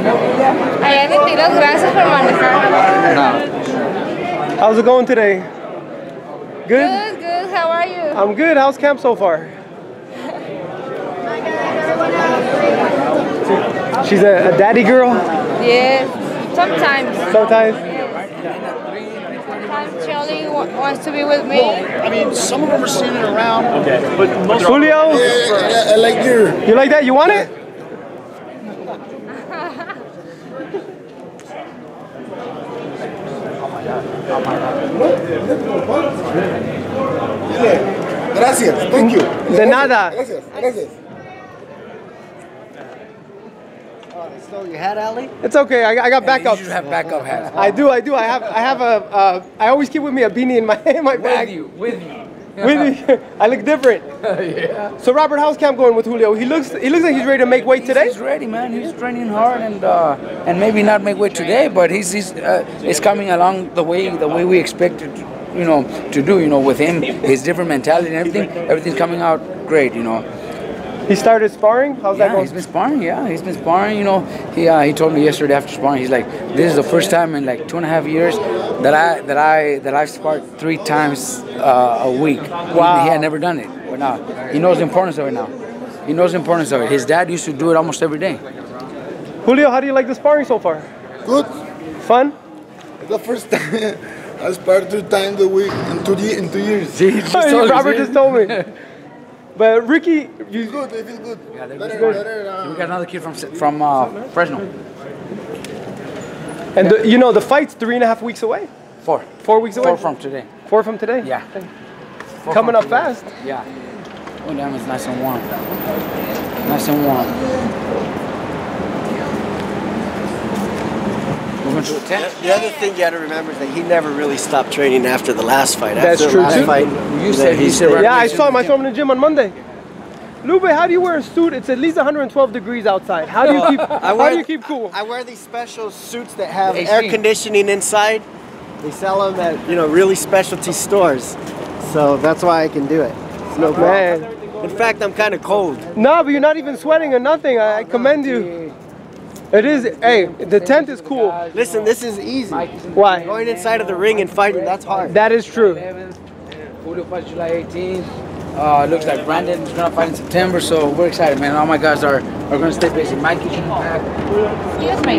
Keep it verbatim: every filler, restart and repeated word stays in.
Allá retiros, gracias por manejar. No. How's it going today? Good? Good, good. How are you? I'm good. How's camp so far? She's a, a daddy girl? Yes, sometimes. Sometimes? Sometimes Charlie wa wants to be with me. I mean, some of them are standing around. Okay. But most Julio? Yeah, I, I like your. You like that? You want it? Gracias. Thank you. De nada. Gracias. Gracias. Stole your hat, Ali? It's okay. I, I got backup. You should have backup hats. I do. I do. I have. I have a. Uh, I always keep with me a beanie in my in my bag. With you, with you. With me. I look different. Yeah. So Robert, how's camp going with Julio? He looks. He looks like he's ready to make weight today. He's ready, man. He's training hard and uh, and maybe not make weight today, but he's he's uh, it's coming along the way the way we expected, you know, to do. You know, with him, his different mentality and everything. Everything's coming out great. You know. He started sparring. How's Yeah, that going? he's been sparring. Yeah, he's been sparring. You know, he uh, he told me yesterday after sparring, he's like, this is the first time in like two and a half years that I that I that I've sparred three times uh, a week. Wow. He, he had never done it, but now he knows the importance of it. Now he knows the importance of it. His dad used to do it almost every day. Julio, how do you like the sparring so far? Good. Fun? The first time I sparred two times a week in two, in two years. See, he just told you, Robert see? just told me. But Ricky, you Good. I feel good. Yeah, they're Better, good. better, uh, We got another kid from from uh, Fresno. and the, you know the fight's three and a half weeks away. Four. Four weeks away. Four from today. Four from today. Yeah. Four Coming from up today. fast. Yeah. Oh, damn, it's nice and warm. Nice and warm. We're going to a tent. The other thing you got to remember is that he never really stopped training after the last fight. That's after true, the last too. Fight, You said he said Yeah, I saw him. I saw him in the gym on Monday. Lube, how do you wear a suit? It's at least one hundred twelve degrees outside. How do you keep? I how wear, do you keep cool? I wear these special suits that have A C. air conditioning inside. They sell them at you know really specialty stores, so that's why I can do it. It's no problem. Man, In fact, I'm kind of cold. no, but you're not even sweating or nothing. I, I commend you. It is. Hey, the tent is cool. Listen, this is easy. Why? Going inside of the ring and fighting, that's hard. That is true. Julio fights July eighteenth. Uh, it looks like Brandon's gonna fight in September, so we're excited, man. All my guys are are gonna stay busy. Mikey's gonna pack. Excuse me.